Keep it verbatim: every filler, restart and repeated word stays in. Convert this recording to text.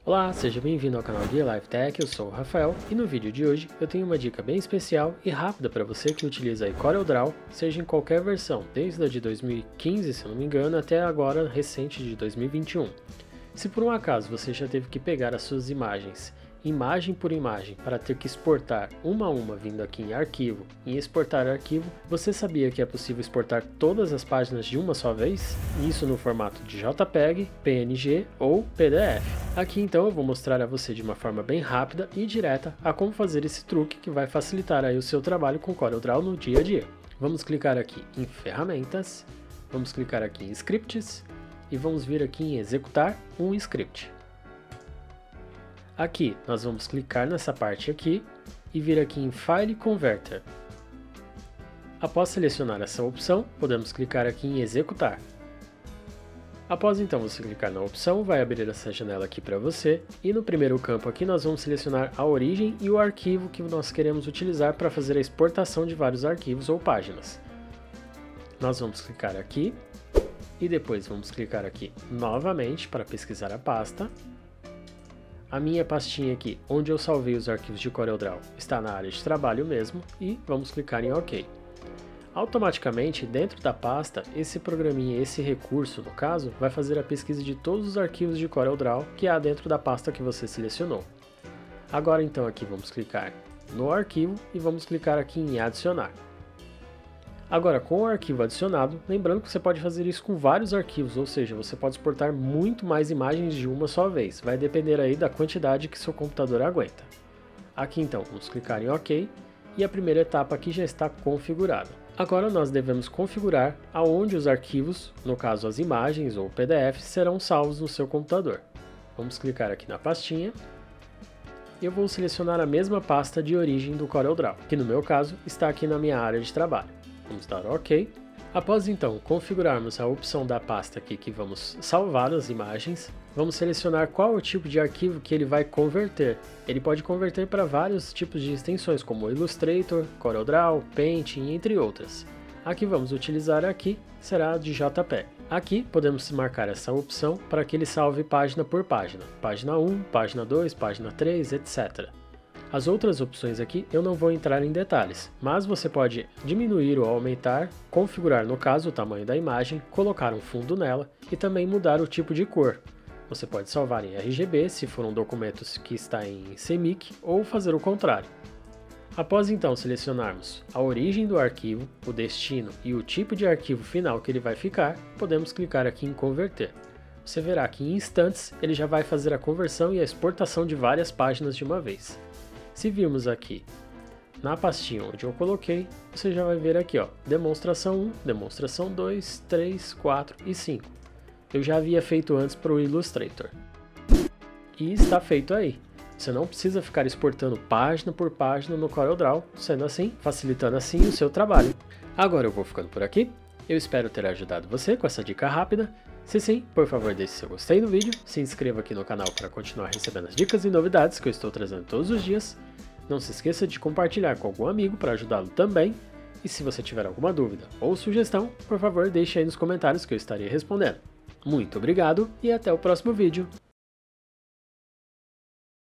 Olá, seja bem-vindo ao canal Guia Live Tech, eu sou o Rafael e no vídeo de hoje eu tenho uma dica bem especial e rápida para você que utiliza aí CorelDRAW, seja em qualquer versão, desde a de dois mil e quinze, se eu não me engano, até agora recente de dois mil e vinte e um. Se por um acaso você já teve que pegar as suas imagens, imagem por imagem, para ter que exportar uma a uma vindo aqui em arquivo, em exportar arquivo, você sabia que é possível exportar todas as páginas de uma só vez? Isso no formato de JPEG, P N G ou P D F. Aqui então eu vou mostrar a você de uma forma bem rápida e direta a como fazer esse truque que vai facilitar aí o seu trabalho com CorelDRAW no dia a dia. Vamos clicar aqui em ferramentas, vamos clicar aqui em scripts e vamos vir aqui em executar um script. Aqui nós vamos clicar nessa parte aqui e vir aqui em File Converter. Após selecionar essa opção, podemos clicar aqui em executar. Após então você clicar na opção, vai abrir essa janela aqui para você e no primeiro campo aqui nós vamos selecionar a origem e o arquivo que nós queremos utilizar para fazer a exportação de vários arquivos ou páginas. Nós vamos clicar aqui e depois vamos clicar aqui novamente para pesquisar a pasta. A minha pastinha aqui, onde eu salvei os arquivos de CorelDRAW, está na área de trabalho mesmo e vamos clicar em OK. Automaticamente, dentro da pasta, esse programinha, esse recurso, no caso, vai fazer a pesquisa de todos os arquivos de CorelDRAW que há dentro da pasta que você selecionou. Agora então aqui vamos clicar no arquivo e vamos clicar aqui em adicionar. Agora, com o arquivo adicionado, lembrando que você pode fazer isso com vários arquivos, ou seja, você pode exportar muito mais imagens de uma só vez, vai depender aí da quantidade que seu computador aguenta. Aqui então, vamos clicar em OK, e a primeira etapa aqui já está configurada. Agora nós devemos configurar aonde os arquivos, no caso as imagens ou P D F, serão salvos no seu computador. Vamos clicar aqui na pastinha, e eu vou selecionar a mesma pasta de origem do CorelDRAW, que no meu caso está aqui na minha área de trabalho. Vamos dar OK. Após então configurarmos a opção da pasta aqui que vamos salvar as imagens, vamos selecionar qual é o tipo de arquivo que ele vai converter. Ele pode converter para vários tipos de extensões como Illustrator, CorelDRAW, Paint, entre outras. A que vamos utilizar aqui será de JPEG. Aqui podemos marcar essa opção para que ele salve página por página, página um, página dois, página três, etcétera. As outras opções aqui eu não vou entrar em detalhes, mas você pode diminuir ou aumentar, configurar no caso o tamanho da imagem, colocar um fundo nela e também mudar o tipo de cor. Você pode salvar em R G B se for um documento que está em C M Y K ou fazer o contrário. Após então selecionarmos a origem do arquivo, o destino e o tipo de arquivo final que ele vai ficar, podemos clicar aqui em converter. Você verá que em instantes ele já vai fazer a conversão e a exportação de várias páginas de uma vez. Se virmos aqui na pastinha onde eu coloquei, você já vai ver aqui, ó, demonstração um, demonstração dois, três, quatro e cinco. Eu já havia feito antes para o Illustrator. E está feito aí. Você não precisa ficar exportando página por página no CorelDRAW, sendo assim, facilitando assim o seu trabalho. Agora eu vou ficando por aqui. Eu espero ter ajudado você com essa dica rápida. Se sim, por favor deixe seu gostei no vídeo, se inscreva aqui no canal para continuar recebendo as dicas e novidades que eu estou trazendo todos os dias. Não se esqueça de compartilhar com algum amigo para ajudá-lo também. E se você tiver alguma dúvida ou sugestão, por favor deixe aí nos comentários que eu estarei respondendo. Muito obrigado e até o próximo vídeo.